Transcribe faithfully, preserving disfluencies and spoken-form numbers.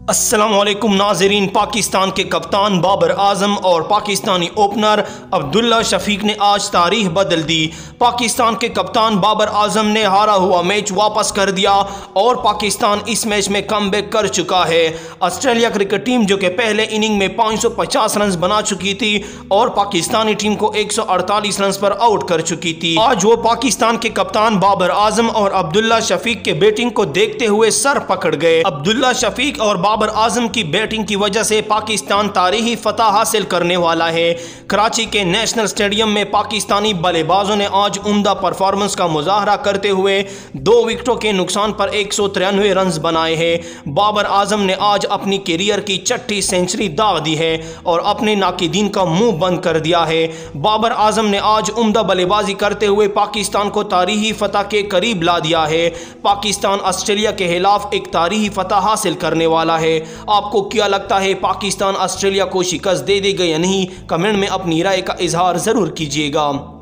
अस्सलामुअलैकुम नाज़रीन। पाकिस्तान के कप्तान बाबर आजम और पाकिस्तानी ओपनर अब्दुल्ला शफीक ने आज तारीख बदल दी। पाकिस्तान के कप्तान बाबर आजम ने हारा हुआ मैच वापस कर दिया और पाकिस्तान इस मैच में कमबैक कर चुका है। ऑस्ट्रेलिया क्रिकेट टीम जो कि पहले इनिंग में पाँच सौ पचास रन बना चुकी थी और पाकिस्तानी टीम को एक सौ अड़तालीस रन पर आउट कर चुकी थी, आज वो पाकिस्तान के कप्तान बाबर आजम और अब्दुल्ला शफीक के बैटिंग को देखते हुए सर पकड़ गए। अब्दुल्ला शफीक और बाबर आजम की बैटिंग की वजह से पाकिस्तान तारीखी फतह हासिल करने वाला है। कराची के नेशनल स्टेडियम में पाकिस्तानी बल्लेबाजों ने आज उम्दा परफॉर्मेंस का मुजाहरा करते हुए दो विकेटों के नुकसान पर एक सौ तिरानवे रन बनाए हैं। बाबर आजम ने आज अपनी कैरियर की छठी सेंचुरी दाग दी है और अपने नाकिदीन का मुंह बंद कर दिया है। बाबर आजम ने आज उम्दा बल्लेबाजी करते हुए पाकिस्तान को तारीखी फतह के करीब ला दिया है। पाकिस्तान ऑस्ट्रेलिया के खिलाफ एक तारीखी फतह हासिल करने वाला है। आपको क्या लगता है, पाकिस्तान ऑस्ट्रेलिया को शिकस्त दे देगा या नहीं? कमेंट में अपनी राय का इजहार जरूर कीजिएगा।